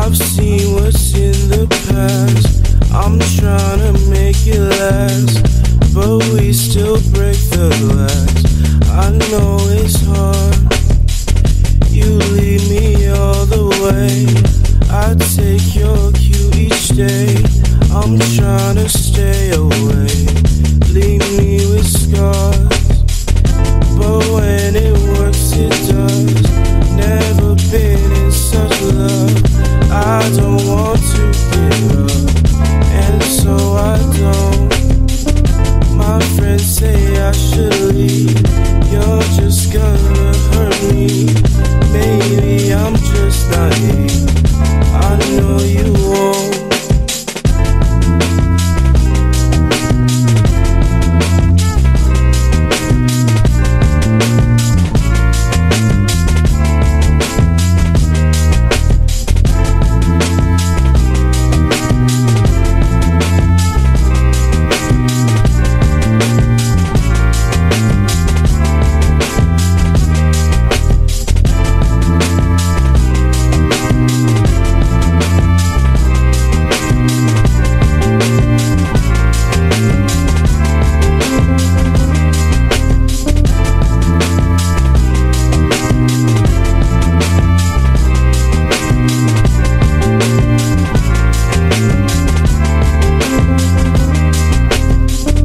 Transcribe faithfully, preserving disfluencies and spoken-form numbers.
I've seen what's in the past. I'm trying to make it last, but we still break the glass. I know it's hard. You leave me